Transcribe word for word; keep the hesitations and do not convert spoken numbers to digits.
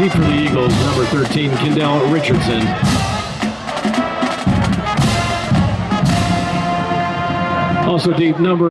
Deep for the Eagles, number thirteen, Kendall Richardson. Also deep, number